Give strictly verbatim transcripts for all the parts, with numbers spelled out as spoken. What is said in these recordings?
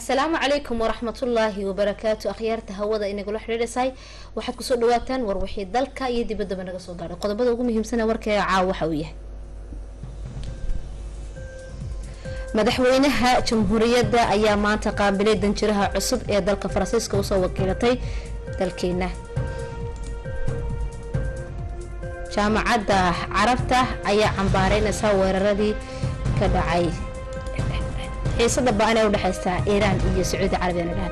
السلام عليكم ورحمة الله وبركاته أخيارته هودا إني قلوا حريرساي waxaad ku soo dhawaataan war wixii dalka iyo dibadda naga soo gaaray qodobada ugu muhiimsan ee warkayga caawa waxa uu yahay madaxweynaha jamhuuriyadda ayaa maanta qaabilay danjiraha cusub ee dalka Faransiiska u soo wakiilatay dalkeena jaamacadda Carabta ayaa cambaareynaysa weeraradii ka dhacay xiisada baan ee u dhaxaysta Iran iyo Sacuudi Carabiya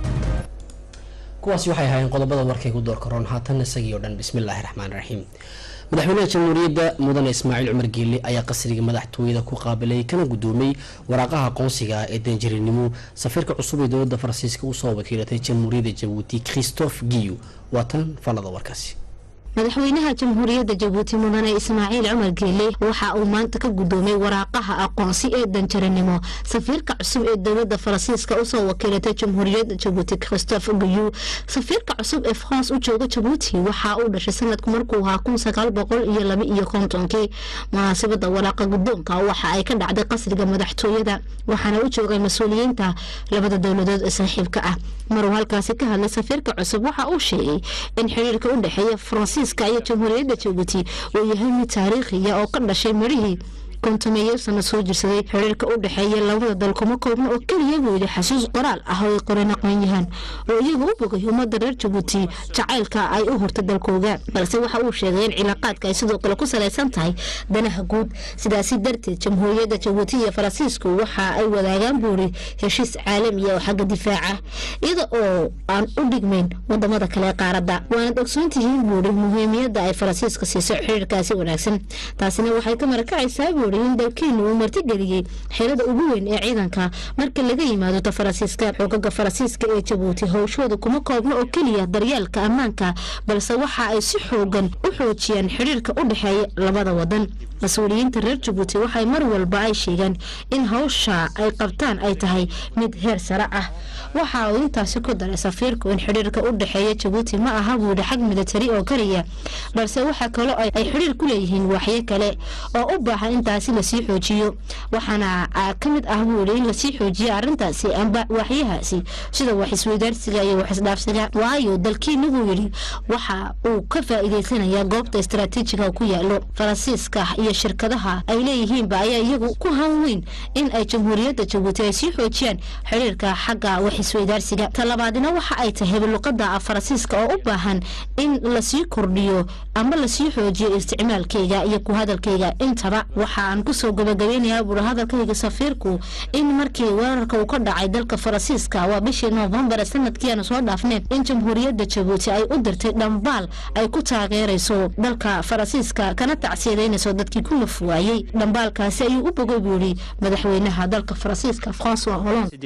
kuwaasi waxay ahaayeen qodobada warkayga door karoon haatan isagii oo dhan bismillaahir rahmaanir rahiim madaxweynaha jamhuuriyadda mudane Ismaaciil Cumar Geelle ayaa qasriga madaxtooyada ku qaabilay kana gudoomay waraaqaha aqoonsiga ee danjirinimo safiirka cusub ee dowladda Faransiiska u soo wakiilatay jamhuuriyadda Djibouti Christophe Guillou watan falada warkaasi madaxweynaha jamhuuriyadda Djibouti mudane Ismaaciil Cumar Geelle waxa uu maanta ka gudoomay waraaqaha aqoonsi ee danjirinimo safiirka cusub ee dowladda Faransiiska u soo wakiilatay jamhuuriyadda Djibouti Christophe Guillou safiirka cusub ee France u jooga Djibouti waxa uu dhashay sanadku markuu ahaa kun sagaal boqol iyo laba iyo konton-kii munaasabada waraaqa gudoonka waxa ay ka dhacday qasriga madaxtooyada waxaana u joogay mas'uuliyiinta labada dowladood ee saaxiibka ah maruu halkaasi ka hadlay safiirka cusub waxa uu sheegay in xiriirka u dhaxeeya Faransiiska iyo jamhuuriyadda Djibouti uu yahay mid taariikhi ah oo ka dhashay marihii kontomeeyo sano soo jirsaday xiriirka u dhaxeeya labada dal kuma koobna oo kaliya weeyay xasuus qoraal ah oo qoreen aqoon-yahan oo iyagu u bogay ummadda reer Djibouti jacaylka ay u horta dalkooda balse waxa uu sheegay in cilaaqaadka ay sidoo kale ku saleysan tahay danaha guud sidaas darteed jamhuuriyadda Djibouti iyo Faransiisku waxa ay wadaagaan buuri heshiis caalami ah oo xagga difaaca iyada oo aan u dhigmeyn wadamada kale qaaradda waana ogsoontihiin buuri muhiimiyadda ay Faransiiska siiso xiriirkaasi wanaagsan taasina waxay ka markaysaa in dalkeenu uu martigeliyay xeelada ugu weyn ee ciidanka marka laga yimaado ta Faransiiska xoogagga Faransiiska ee Djibouti hawshooda kuma koobna oo kaliya daryeelka ammaanka balse waxa ay si xoogan u xoojiyaan xiriirka u dhaxeeya labada wadan mas'uuliyiinta reer Djibouti waxay mar walba ay sheegaan in hawsha ay qabtaan ay tahay mid heer sare ah waxa uu intaasi ku daray safiirku in xiriirka u dhaxeeya Djibouti ma aha buuda xag military oo kaliya balse waxa kale oo ay xiriir ku leeyihiin waxye kale oo u baahan intaasi la sii xoojiyo waxaana kamid ah buuda in la sii xoojiyo arintaasi amba waxyahaasi sida wax isweydaarsiga iyo wax isdhaafsiga waayo dalkeenu uu yiri waxa uu ka faa'iideysanayaa goobta istiraatiijiga ku yaalo Faransiiska iyo shirkadaha ay leeyihiin ba ayaa iyagu ku hanweyn in ay jamhuuriyadda Djibouti ay sii xoojiyaan xiriirka xagga wax isweydaarsiga talabaadina waxa ay tahay luqadda Faransiiska oo u baahan in la sii kordhiyo ama la sii xoojiyo isticmaalkeega iyo ku hadalkeega intaba waxaan ku soo gabagabeynayaa bur hadalkayga safiirku in markii weerarka uu ka dhacay dalka Faransiiska waa bishii November sanadkii aan soo dhaafnay in jamhuuriyadda Djibouti ay u dirtay dhambaal ay ku taageerayso dalka Faransiiska kana tacsiyeynayso dadkii ku nafwaayay dhambaalkaasi ayuu u bogay buuri madaxweynaha dalka Faransiiska François Hollande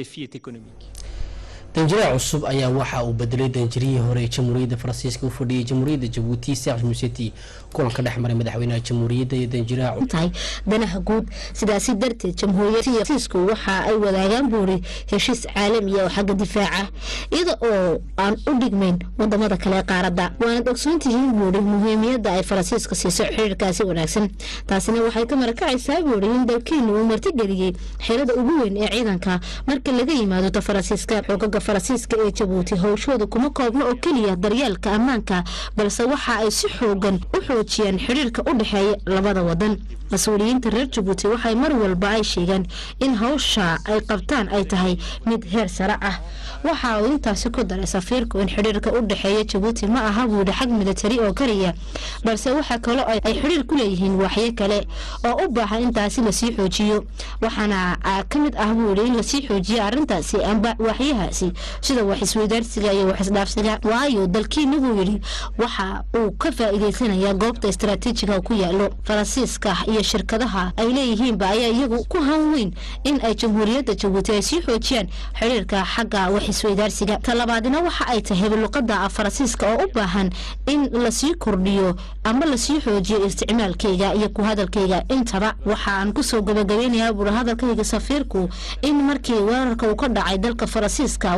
danjiraha cusub ayaa waxa uu bedelay danjirihii hore ee jamhuuriyadda Faransiiska u fadhiyay jamhuuriyadda Djibouti Serge Mousseti kulanka dhexmaray madaxweynaha jamhuuriyadda iyo danjiraha tahay danaha guud sidaas darteed jamhuuriyadda Faransiisku waxa ay wadaagaan buuri heshiis caalami ah oo xagga difaaca iyada oo aan u dhigmeyn wadamada kale qaaradda waana ogsoontihiin buuri muhiimiyadda ay Faransiiska siiso xiriirkaasi wanaagsan taasina waxay ka markaysaa buuri in dalkeenu uu martigeliyay xeelada ugu weyn ee ciidanka marka laga yimaado ta Faransiiska xoogagga Faransiiska ee Djibouti hawshooda kuma koobna oo kaliya daryeelka ammaanka balse waxa ay si xoogan u xoojiyaan xiriirka u dhaxeeya labada wadan mas'uuliyiinta reer Djibouti waxay mar walba ay sheegaan in hawsha ay qabtaan ay tahay mid heer sare ah waxa uu intaasi ku daray safiirku in xiriirka u dhaxeeya Djibouti ma aha buuda xag military oo kaliya balse waxa kale oo ay xiriir ku leeyihiin waxye kale oo u baahan intaasi la sii xoojiyo waxaana kamid ah buuda in la sii xoojiyo arintaasi amba waxyahaasi sida wax isweydaarsiga iyo wax isdhaafsiga waayo dalkeenu uu yiri waxa uu ka faa'iideysanayaa goobta istiraatiijiga ku yaalo Faransiiska iyo shirkadaha ay leeyihiin ba ayaa iyagu ku hanweyn in ay jamhuuriyadda Djibouti ay sii xoojiyaan xiriirka xagga wax isweydaarsiga talabaadina waxa ay tahay luqadda Faransiiska oo u baahan in la sii kordhiyo ama la sii xoojiyo isticmaalkeega iyo ku hadalkeega intaba waxaan ku soo gabagabeynayaa bur hadalkayga safiirku in markii weerarka uu ka dhacay dalka Faransiiska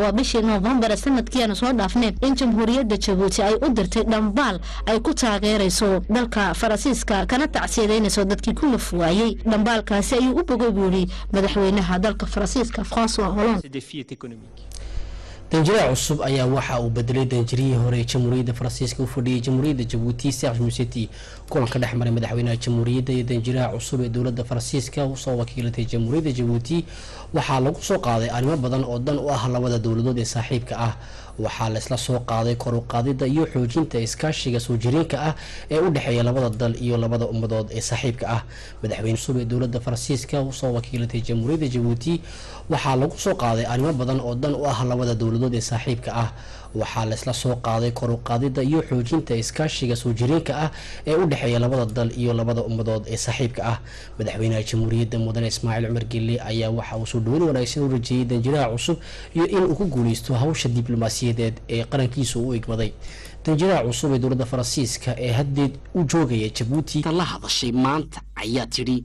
waa bishii November sanadkii aan soo dhaafnay in jamhuuriyadda Djibouti ay u dirtay dhambaal ay ku taageerayso dalka Faransiiska kana tacsiyeynayso dadkii ku nafwaayay dhambaalkaasi ayuu u bogoobiyay madaxweynaha dalka Faransiiska François Hollande. danjiraha cusub ayaa waxa uu bedelay danjirihii hore ee jamhuuriyadda Faransiiska u fadhiyay jamhuuriyadda Djibouti Serge Mousseti kulanka dhex maray madaxweynaha jamhuuriyadda iyo danjiraha cusub ee dowladda Faransiiska u soo wakiilatay jamhuuriyadda Djibouti waxaa lagu soo qaaday arrimo badan oo dan u ah labada dowladood ee saaxiibka ah waxaa la isla soo qaaday kor u qaadida iyo xoojinta iskaashiga soo jireenka ah ee u dhaxeeya labada dal iyo labada ummadood ee saaxiibka ah madaxweynaha cusub ee dowladda Faransiiska u soo wakiilatay jamhuuriyadda Djibouti waxaa lagu soo qaaday arrimo badan oo dan u ah labada dowladood ee saaxiibka ah waxaa la isla soo qaaday kor u qaadida iyo xoojinta iskaashiga soo jireenka ah ee u dhaxeeya labada dal iyo labada ummadood ee saaxiibka ah madaxweynaha jamhuuriyadda mudane Ismaaciil Cumar Geelle ayaa waxa uu soo dhaweyn wanaagsan u rajeeyay danjiraha cusub iyo in uu ku guuleysto hawsha diblomaasiyadeed ee qarankiisa u igmaday danjiraha cusub ee dowladda Faransiiska ee haddeed u joogaya Djibouti la hadashay maanta ayaa tiri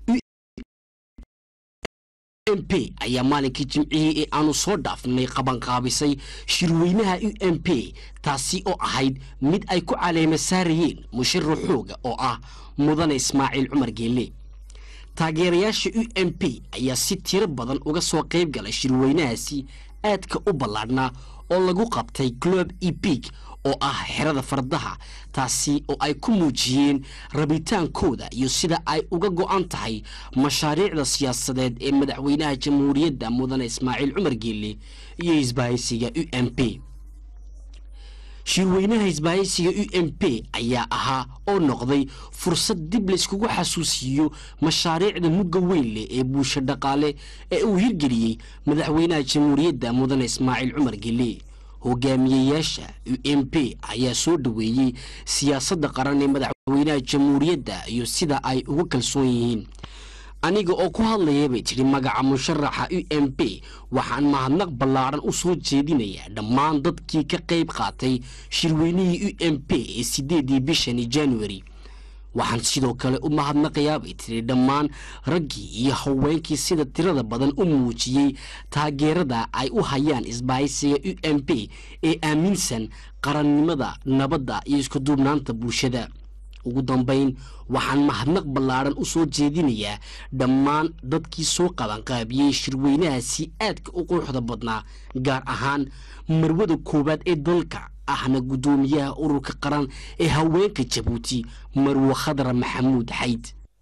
U M P ayaa maalinkii jimcihii ee aanu soo dhaafnay qaban qaabisay shirweynaha U M P taasi oo ahayd mid ay ku caleema saarayeen musharaxooga oo ah mudane Ismaaciil Cumar Geelle taageerayaasha U M P ayaa si tiro badan uga soo qayb galay shirweynahaasi aadka u ballaadhnaa oo lagu qabtay Club Epic oo ah xerada fardaha taasi oo ay ku muujiyeen rabitaankooda iyo sida ay uga go'an tahay mashaariicda siyaasadeed ee madaxweynaha jamhuuriyadda mudane Ismaaciil Cumar Geelle iyo isbaahaysiga U M P shirweynaha isbaahaysiga U M P ayaa ahaa oo noqday fursad dib la iskugu xasuusiyo mashaariicda mugga weyn leh ee bulsho dhaqaale ee uu hirgeliyay madaxweynaha jamhuuriyadda mudane Ismaaciil Cumar Geelle hogaamiyayaasha U M P ayaa soo dhaweeyay siyaasadda qaran ee madaxweynaha jamhuuriyadda iyo sida ay uga kalsoon yihiin aniga oo ku hadlayay bay tiri magaca musharaxa U M P waxaan mahadnaq ballaaran u soo jeedinayaa dhammaan dadkii ka qayb qaatay shirweynihii U M P ee sideedii bishani January waxaan sidoo kale u mahadnaqayaa bay tiri dhammaan raggii iyo haweenkii sida tirada badan u muujiyay taageerada ay u hayaan isbaahaysiga U M P ee aaminsan qarannimada nabadda iyo isku duubnaanta bulshada ugu dambeyn waxaan mahadnaq ballaaran u soo jeedinayaa dhammaan dadkii soo qaban qaabiyay shirweynahaasi aadka u quruxda badnaa gaar ahaan marwada koowaad ee dalka ahna gudoomiyaha ururka qaran ee haweenka Djibouti Marwo Khadra Maxamuud Xayd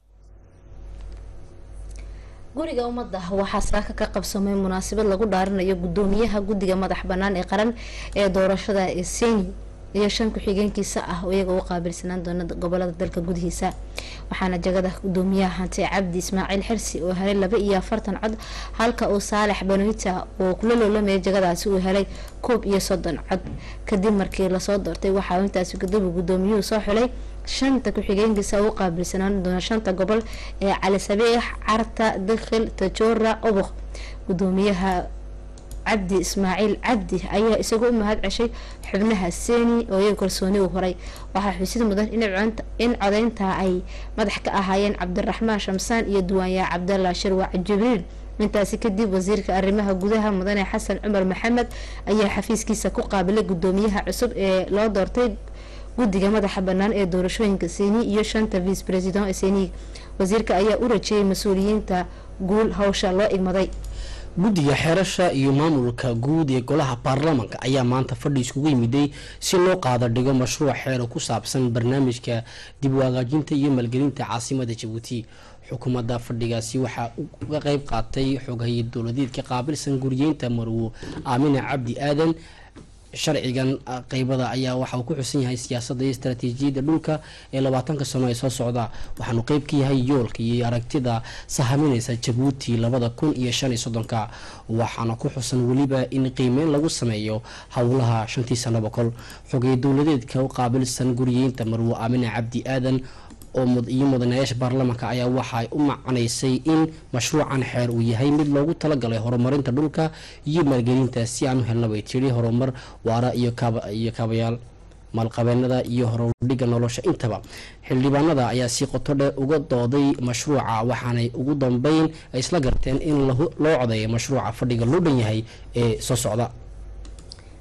guriga ummadda waxaa saaka ka qabsamay munaasabad lagu dhaarinayo gudoomiyaha guddiga madax bannaan ee qaran ee doorashada ee Seni iyo shan ku xigeenkiisa ah oo iyaga u qaabilsanaan doona gobolada dalka gudihiisa waxaana jagada gudoomiyaha hanti Cabdi Ismaaciil Xirsi oo helay laba iyo afartan cod halka uu Saalax Banoita oo kula loolamay jagadaasi uu helay koob iyo soddon cod kadib markii la soo doortay waxa uu intaas gudoomiyaha gudoomiyuhu soo xulay shanta ku xigeenkiisa oo qaabilsanaan doona shanta gobol ee Cali Sabiix Carta Dakhil Tajora Oboq gudoomiyaha Cabdi Ismaaciil Cabdi ayaa isagu u mahad ceshay xubnaha Seni oo ay kalsooni u horay waxa xusid mudan in cunta in codeynta ay madax ka ahaayeen Cabdiraxmaan Shamsaan iyo Duwaanya Cabdalla Shirwac Jibriil intaasi kadib wasiirka arrimaha gudaha mudane Xasan Cumar Maxamed ayaa xafiiskiisa ku qaabilay gudoomiyaha cusub ee loo doortay guddiga madaxa bannaan ee doorashooyinka Seni iyo shanta vice president ee Seni wasiirka ayaa u rajeeyay mas'uuliyiinta guul hawsha loo igmaday guddiga xeerasha iyo maamulka guud ee golaha baarlamaanka ayaa maanta fadhi iskugu yimiday si loo qaado dhigo mashruuc xeer ku saabsan barnaamijka dib u hagaajinta iyo maalgelinta caasimada Djibouti xukuumadda fadhigaasi waxaa uga qayb qaatay xogaha dowladeedka qaabilsan guriyeynta Marwo Aamina Cabdi Aadan sharcigan qaybada ayaa waxa uu ku xusan yahay siyaasadda iyo istaraatiijiyadda dhulka ee labaatanka sano ee soo socda waxaanu qayb ka yahay yoolka iyo aragtida sahaminaysa Djibouti labada kun iyo shan iyo soddonka waxaana ku xusan weliba in qiimeyn lagu sameeyo howlaha shantii sano boqol xogeey dowladeedka u qaabilsan guriyeynta Marwo Aamina Cabdi Aadan oo mud iyo mudanayaasha baarlamaanka ayaa waxa ay u macnaysay in mashruucan xeer uu yahay mid loogu talagalay horumarinta dhulka iyo maalgelinta si aan u helno bay tiri horumar waara iyo kaaba iyo kaabayaal maalqabeennada iyo horudhiga nolosha intaba xildhibaanada ayaa si qoto dheer uga dooday mashruuca waxaanay ugu dambeyn ay isla garteen in loo codeeyo mashruuca fadhiga loo dhan yahay ee soo socda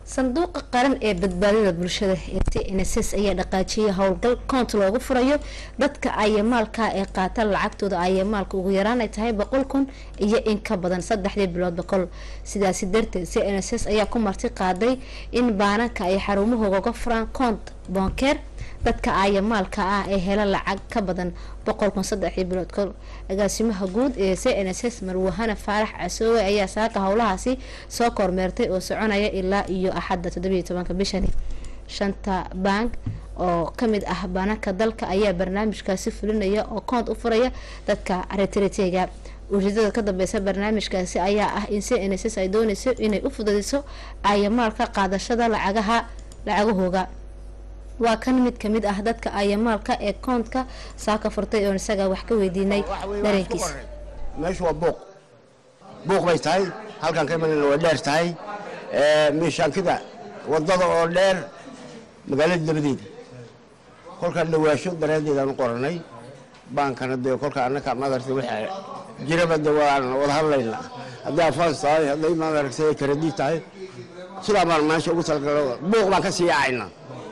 sanduuqa qaran ee badbaadada bulshada ee T N S S ayaa dhaqaajiyay howlgal koont loogu furayo dadka ayamaalka ee qaata lacagtooda ayamaalka ugu yaraan ay tahay boqol kun iyo in ka badan saddexdii bilood boqol sidaas darteed T N S S ayaa ku marti qaaday in baananka ay xarumahooda uga furaan koont bankeer dadka ayamaalka ah ee hela lacag ka badan boqol kun saddexdii bilood kol agaasimaha guud ee T N S S Marwahana Faarax Casoowe ayaa saaka howlahaasi soo kormeertay oo soconaya ilaa iyo axadda toddoba iyo tobanka bishani shanta bank oo kamid ah baananka dalka ayaa barnaamijkaasi fulinaya oo koont u furaya dadka retiretiga ujeedada ka dambeysa barnaamijkaasi ayaa ah in T N S S ay doonayso inay u fududeyso ayamaalka qaadashada lacagaha lacagahooga waa kan mid kamid ah dadka ayamaalka ee koontka saaka furtay oo isaga wax ka weydiinay dareenkiisa meeshu waa booq booq bay tahay halkan ka imanayna waa dheer tahay ee meeshaankida wadada oo dheer magaalada dabadeeda kolka dhawaasho daraadeed aan qoranay baankana de kolka annaka madarta waxa jiraba dawaan wada hadlayna haddii afaan tahay haddii madartay karadii tahay sidaa baan meesha ugu talgalay booq baan ka sii yaacayna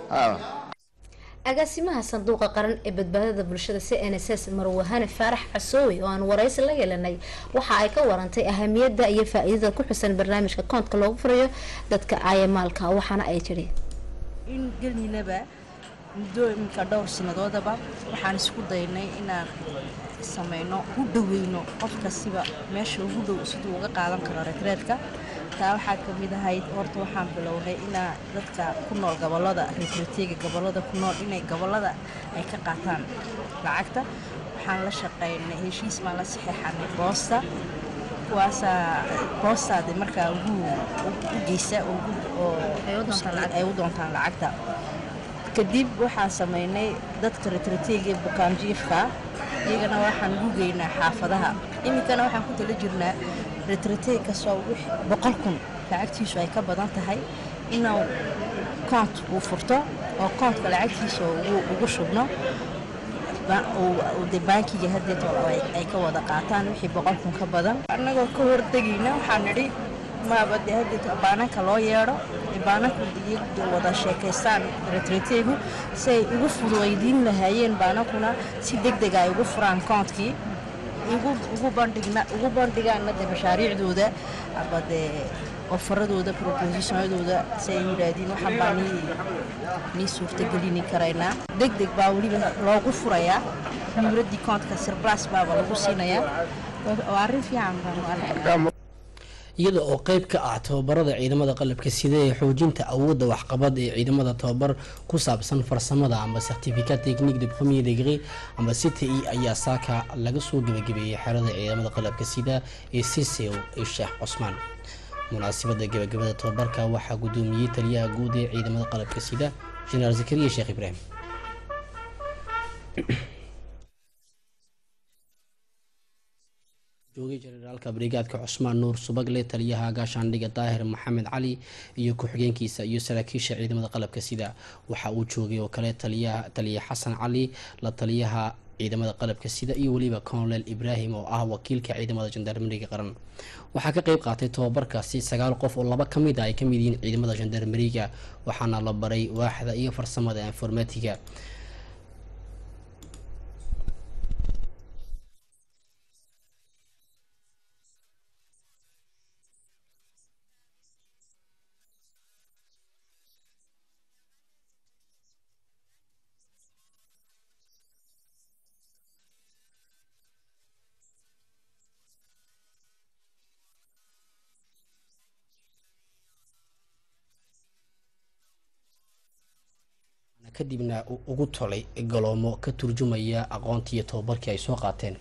agaasimaha sanduuqa qaran ee badbaadada bulshada T N S S Marwahana Faarax Casoowe oo aan waraysi la yeelanay waxa ay ka warantay ahamiyadda iyo faa'iidada ku xusan barnaamijka koontka loogu furayo dadka ayamaalka waxaana ay tiri in gelinaba mudooyinka dhowr sanadoodaba waxaan isku daynay inaan sameeyno u dhaweyno qofka siba meesha ugu dhow sidoo uga qaadan karo retreetka taa waxaa ka mid ahayd horta waxaan bilownay inaa dadka ku nool gobolada retreetiga gobolada ku nool inay gobolada ay ka qaataan lacagta waxaan la shaqeynay heshiis ma la saxeexanay boosta kuwaasa boostaadi markaa ugu u geysa oo ay u doontaan lacagta kadib waxaan sameynay dadka retreetiga bukaan jiifka iyagana waxaan ugu geynaa xaafadaha iminkana waxaan ku tala jirnaa retreetiga soo boqol kun lacagtiisu ay ka badan tahay inuu koont uu furto oo koontka lacagtiisa ugu shubno oo de bankiga hadda ay ka wada qaataan wixii boqol kun ka badan annagoo ka hortagayna waxaan nidhi maaba de hadda baananka loo yeedho baananku wada sheekaystaan retreetigu si ay ugu fududaydiin lahaayeen baanankuna si degdeg ay ugu furaan koontkii ugu bandhigna ugu bandhigaana de mashaariicdooda aba de ofaradooda propositionadooda si ay yidhaahdeen waxaan baa nii suurtagelini karaynaa degdeg baa weliba loogu furayaa nuuradii koontka sirbaas baaba lagu siinayaa oo arrin fiican baan iyada oo qayb ka ah tababarada ciidamada qalabka sida ee xoojinta awoodda waxqabad ee ciidamada tababar ku saabsan farsamada ama certificate technique de premier degré ama C T E ayaa saaka laga soo gabagabeeyay xerada ciidamada qalabka sida ee C C O ee Sheekh Cusmaan munaasabada gabagabada tababarka waxaa gudoomiyay taliyaha guud ee ciidamada qalabka sida General Zakariya Sheekh Ibrahim joogay generaalka brigaadka Cusmaan Nuur Subagle taliyaha gaashaandhiga Daahir Maxamed Cali iyo ku-xigeenkiisa iyo saraakiisha ciidamada qalabka sida waxa uu joogay oo kale taliyaha taliya Xasan Cali la taliyaha ciidamada qalabka sida iyo waliba Colonel Ibrahim oo ah wakiilka ciidamada jandarmeriga qaran waxaa ka qayb qaatay tababarkaasi sagaal qof oo laba kamid ah ay kamid yihiin ciidamada jandarmeriga waxaana la baray waaxda iyo farsamada informatiga kadibna ugu tolay galoomo ka turjumaya aqoontii iyo tababarkii ay soo qaateen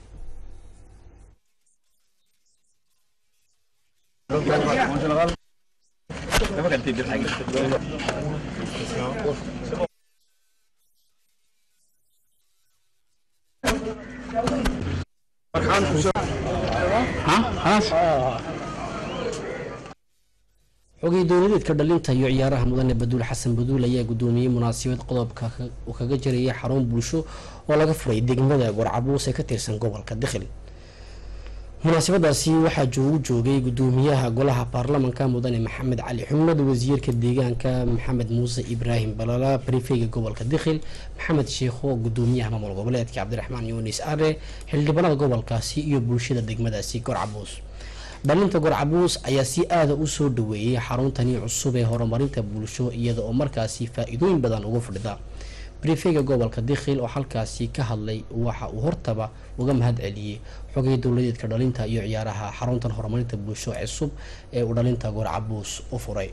xogay dowladeedka dhalinta iyo ciyaaraha mudane Baduul Xasan Baduul ayaa gudoomiyay munaasabad qodobka uu kaga jiray xarun bulsho oo laga furay degmada Gorcabuus ee ka tirsan gobolka Dakhil munaasabadaasi waxaa joogu joogay gudoomiyaha golaha baarlamaanka mudane maxamed cali xumad, wasiirka deegaanka maxamed muuse ibraahim balala, barifeyga gobolka dikhil maxamed sheekho, gudoomiyaha maamul goboleedka cabdiraxmaan yunis are, xildhibaanada gobolkaasi iyo bulshada degmadaasi Gorcabuus. dhalinta Gorcabuus ayaa si aada u soo dhaweeyay xaruntani cusub ee horumarinta bulsho iyada oo markaasi faa'iidooyin badan uga fadhida. بريفيغا gobolka dikhil oo halkaasi ka hadlay waxa uu hortaba uga mahad celiyay xogay dawladeedka dhalinta iyo ciyaaraha xaruntan horumarinta bulsho cusub ee u dhalinta Gorcabuus u furay.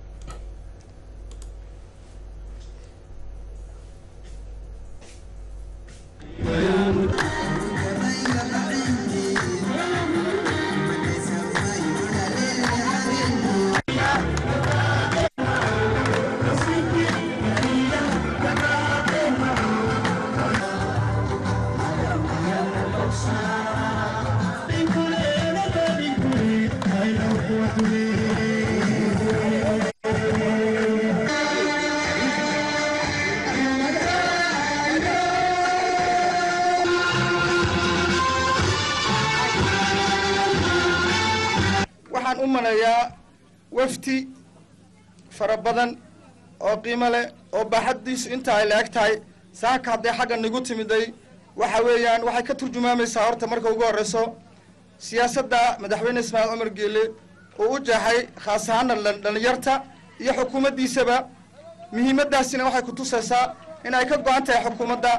umanayaa wafti farabadan oo qiimo leh oo baaxadiisu inta ay la eg tahay saaka hadday xagga nagu timiday waxa weeyaan waxay ka turjumaamaysaa horta marka ugu horeyso siyaasadda madaxweyne Ismaaciil Cumar Geele oo u jahay khaas ahaan dhalinyarta iyo xukuumaddiisaba muhiimadaasina waxay ku tusaysaa in ay ka go'an tahay xukuumadda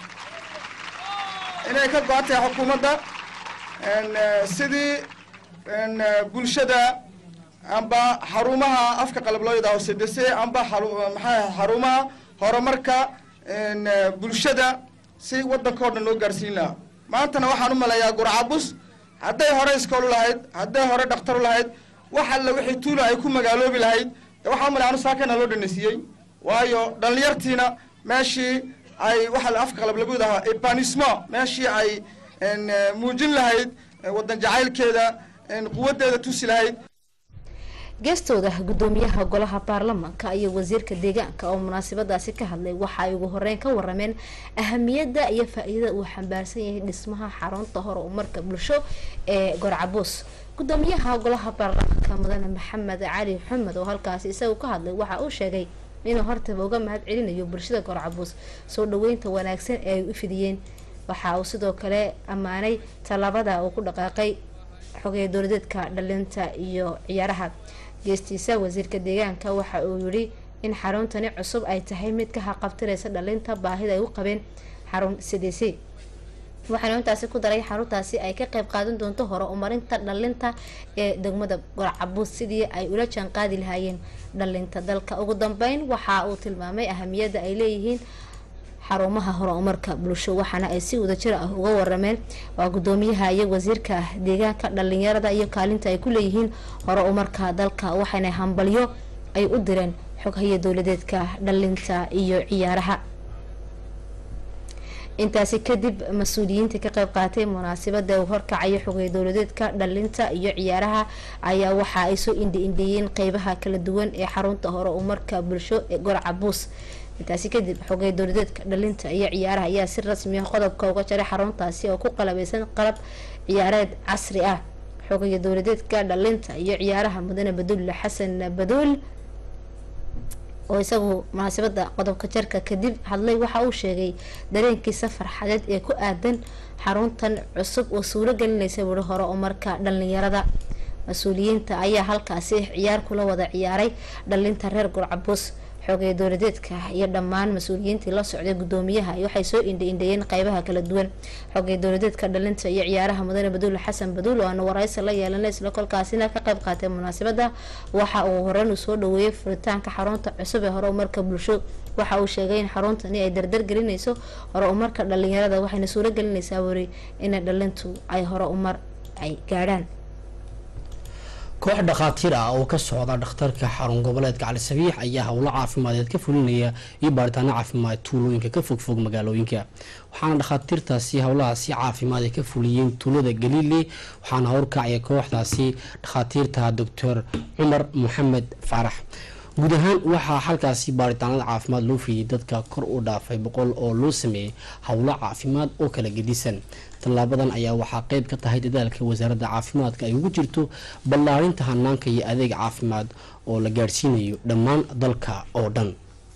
in ay ka go'an tahay xukuumadda sidii bulshada amba xarumaha afka qalab loo yiraahdo C D C amba maxaa xarumaha horumarka bulshada si wadanka oo dhan loo gaarsiin lahaa maantana waxaan u maleeyaa Gorcabuus hadday hore iskool lahayd hadday hore dhakhtar lahayd waxa la wixii tuula ay ku magaaloobi lahayd waxaan maleeyaa saakana loo dhaneysiyay waayo dhalinyartiina meeshii ay waxa la afka qalab lagu yiraahdo epanismo meeshii ay muujin lahayd wadan jacaylkeeda quwadeeda tusi lahayd. geestooda gudoomiyaha golaha baarlamaanka iyo wasiirka deegaanka oo munaasabadaasi ka hadlay waxa ay ugu horeyn ka warameen ahamiyada iyo faa'iidada uu xambaarsan yahay dhismaha xarunta horumarka bulsho ee Gorcabuus. gudoomiyaha golaha baarlamaanka mudane maxamed cali xumad oo halkaasi isagu ka hadlay waxa uu sheegay inuu hortaba uga mahad celinayo bulshada Gorcabuus soo dhaweynta wanaagsan ee ay u fidiyeen. waxa uu sidoo kale amaanay talaabada uu ku dhaqaaqay xogay dawladeedka dhalinta iyo ciyaaraha. geestiisa wasiirka deegaanka waxa uu yiri in xaruntani cusub ay tahay mid ka haqabtiraysa dhalinta baahida ay u qabeen xarun C D C. waxaana intaasi ku daray xaruntaasi ay ka qayb qaadan doonto horumarinta dhalinta ee degmada Gorcabuus sidii ay ula jaan qaadi lahaayeen dhalinta dalka. ugu dambeyn waxa uu tilmaamay ahamiyada ay leeyihiin xarumaha horumarka bulsho waxaana ay si wada jir ah uga warameen waa gudoomiyaha iyo wasiirka deegaanka dhalinyarada iyo kaalinta ay ku leeyihiin horumarka dalka waxaana hambalyo ay u direen xoghaye dawladeedka dhalinta iyo ciyaaraha. intaasi kadib mas'uuliyiinta ka qayb qaatay munaasabada uu horkacay xoghaye dawladeedka dhalinta iyo ciyaaraha ayaa waxa ay soo indhi-indhiyeen qaybaha kala duwan ee xarunta horumarka bulsho ee Gorcabuus. intaasi kadib xogay dawladeedka dhalinta iyo ciyaaraha ayaa si rasmi ah qodobka uga jaray xaruntaasi oo ku qalabeysan qalab ciyaareed casri ah. xogay dawladeedka dhalinta iyo ciyaaraha mudane Baduul Xasan Baduul oo isagu munaasabada qodobka jarka kadib hadlay waxa uu sheegay dareenkiisa farxadeed ee ku aadan xaruntan cusub oo suuro gelinaysa wada horumarka dhalinyarada. mas'uuliyiinta ayaa halkaasi ciyaar kula wada ciyaaray dhalinta reer Gorcabuus. xogay dawladeedka iyo dhammaan mas'uuliyiintii la socday gudoomiyaha waxay soo indhi-indhiyeen qaybaha kala duwan. xogay dawladeedka dhalinta iyo ciyaaraha mudane Baduul Xasan Baduul oo aan waraysi la yeelanay isla kolkaasina ka qayb qaatay munaasabada waxa uu horan u soo dhaweeyay furitaanka xarunta cusub ee horumarka bulsho. waxa uu sheegay in xaruntani ay dardar gelinayso horumarka dhalinyarada waxayna suuro gelinaysaa wari in dhalintu ay horumar ay gaadhaan. koox dhaqaatiir ah oo ka socda dhakhtarka xarun goboleedka Cali Sabiix ayaa howlo caafimadeed ka fulinaya iyo baaritaano caafimaad tuulooyinka ka fogfog magaalooyinka. waxaana dhaqaatiirtaasi howlahaasi caafimaad ay ka fuliyeen tuulada Galiile waxaana horkacaya kooxdaasi dhaqaatiirta Doctor Cumar Maxamed Farax. guud ahaan waxaa halkaasi baaritaanada caafimaad loo fiiyey dadka kor u dhaafay boqol oo loo sameeyey howlo caafimaad oo kala gedisan. tallaabadan ayaa waxaa qayb ka tahay dadaalka wasaaradda caafimaadka ay ugu jirto ballaarinta hanaanka iyo adeeg caafimaad oo la gaadhsiinayo dhammaan dalka oo dhan.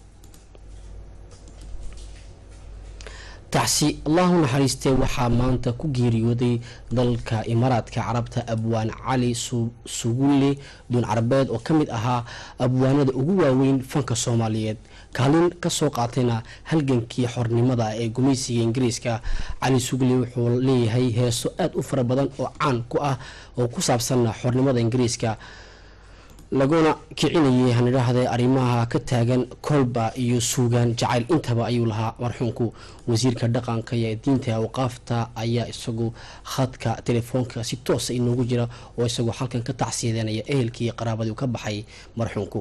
tacsi allahu naxariistee waxaa maanta ku geeriyooday dalka imaaraadka carabta abwaan cali sugulle duun carabeed oo ka mid ahaa abwaanada ugu waaweyn fanka soomaaliyeed, kaalin kasoo qaatayna halgankii xornimada ee gumaysiga ingiriiska. cali sugulle wuxuu leeyahay heeso aada u fara badan oo caan ku ah oo ku saabsan xornimada ingiriiska, laguna kicinayay hanidhaahde arrimaha ka taagan kolba iyo suugaan jacayl intaba ayuu lahaa marxuumku. wasiirka dhaqanka iyo diinta awqaafta ayaa isagu khadka telefoonka si toosa inoogu jira oo isagoo halkan ka tacsiyadeynaya ehelkii iyo qaraabadii ka baxay marxuumku.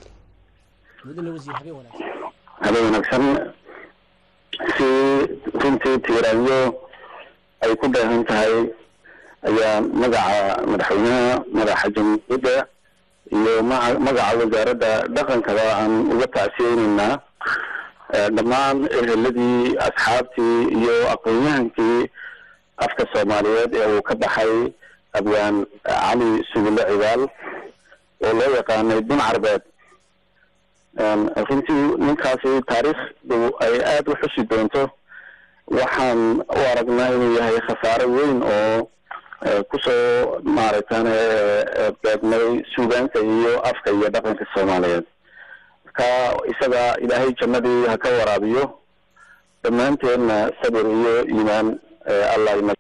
habeen wanaagsan. si runtii tiiraanyo ay ku dheehan tahay ayaa magaca madaxweynaha madaxa jamhuuriyadda iyo magaca wasaaradda dhaqankaba aan uga tacsiyeynaynaa dhammaan eheladii asxaabtii iyo aqoon-yahankii afka soomaaliyeed ee uu ka baxay abwaan cali sugulle cibaal oo loo yaqaanay dun carbeed. runtii ninkaasi taariikhdu ay aada u xusi doonto. waxaan u aragnaa inuu yahay khasaaro weyn oo kusoo maaragtaan beegmay suugaanta iyo afka iyo dhaqanka soomaaliyeed. marka isaga ilaahay jannadii ha ka waraabiyo, dhammaanteenna sabir iyo iimaan allah ina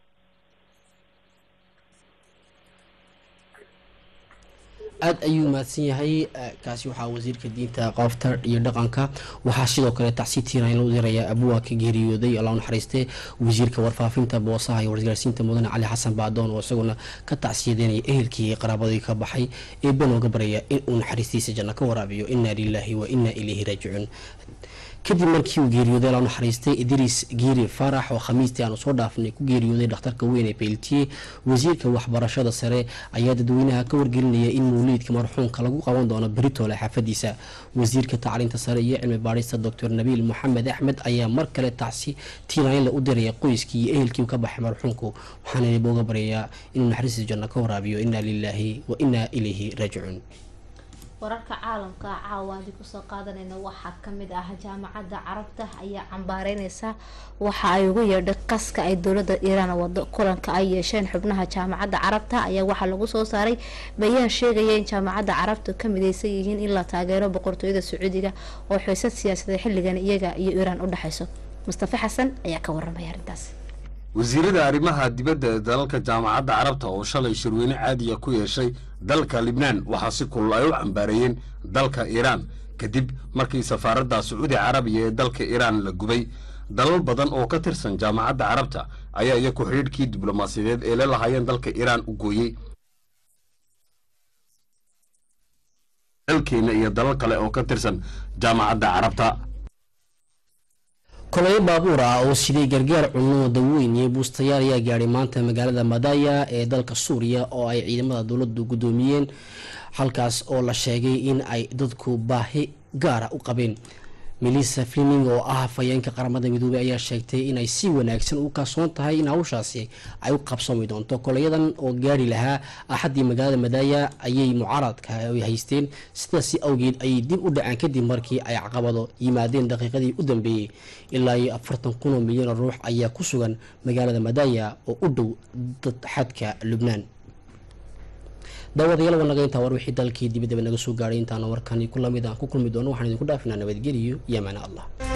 aada ayuu mahadsan yahay. kaasi waxaa wasiirka diinta qoofta iyo dhaqanka. waxaa sidoo kale tacsi tiiraan loo dirayaa abwaanka geeriyooday allah naxariiste wasiirka warfaafinta boosaha iyo wargaarsiinta mudane cali xasan baadoon oo isaguna ka tacsiyadeynaya ehelkii qaraabadii ka baxay ee banooga baraya in uu naxariistiisa janno ka waraabiyo. inaa lilaahi wa inaa ilayhi raajicuun. kadib markii uu geeriyooday allah naxariistay idriis giiri faarax oo khamiistii aanu soo dhaafnay ku geeriyooday dhakhtarka weyn ee beeltiye, wasiirka waxbarashada sare ayaa dadweynaha ka wargelinaya in mawliidka marxuumka lagu qaban doono beritoole xaafadiisa. wasiirka tacliinta sare iyo cilmi baadhista doctor nabiil moxamed axmed ayaa mar kale tacsi tiiraanle u diraya qoyskii iyo ehelkii ka baxay marxuumku, waxaana booga baryayaa inuu naxariistiisa janno ka waraabiyo. inaa lilaahi wa inaa ilayhi raajicuun. wararka caalamka caawaadi kusoo qaadanayna waxaa kamid ah jaamacadda carabta ayaa cambaareyneysa waxa ay ugu yeedhay qaska ay dowlada Iiraan wado. kulanka ay yeesheen xubnaha jaamacadda carabta ayaa waxaa lagu soo saaray bayaan sheegaya in jaamacadda carabta ka midaysan yihiin in la taageero boqortooyada Sacuudiga oo xiisad siyaasadeed xilligan iyaga iyo Iiraan u dhaxayso. Mustafa Xasan ayaa ka waramaya arrintaas. wasiirada arrimaha dibadda ee dalalka jaamacadda carabta oo shalay shirweyne caadiya ku yeeshay dalka Libnaan waxaa si kulul ay u cambaareeyeen dalka Iiraan kadib markii safaaradda Sacuudi Carabiya ee dalka Iiraan la gubay. dalal badan oo ka tirsan jaamacadda carabta ayaa iyagu xiriirkii diblomaasiyadeed ee la lahaayeen dalka Iiraan u gooyay. dalkeena iyo dalal kale oo ka tirsan jaamacadda carabta. kolay baabuur ah oo sidii gargaar cunno daweyn iyo buustayaal ayaa gaadhay maanta magaalada Madaya ee dalka Suuriya oo ay ciidamada dawladdu gudoomiyeen, halkaas oo la sheegay in ay dadku baahi gaar ah u qabeen. Melissa Fleming oo ah hafayeenka qaramada midoobay ayaa sheegtay in ay si wanaagsan u kalsoon tahay in hawshaasi ay u qabsoomi doonto. kolayadan oo gaari lahaa axadii magaalada Madaya ayay mucaaradka ay haysteen, sidaas awgeed ay dib u dhaceen kadib markii ay caqabado yimaadeen daqiiqadii u dambeeyay. ilaa iyo afartan kun oo milyan ruux ayaa ku sugan magaalada Madaya oo u dhow xadka Lubnaan. daawadayaal wanaga inta war wixii dalkii dibadda naga soo gaaray intaan warkani ku lamid ah ku kulmi doono waxaan idinku dhaafinaa nabadgeliyo iyo amaana Allah.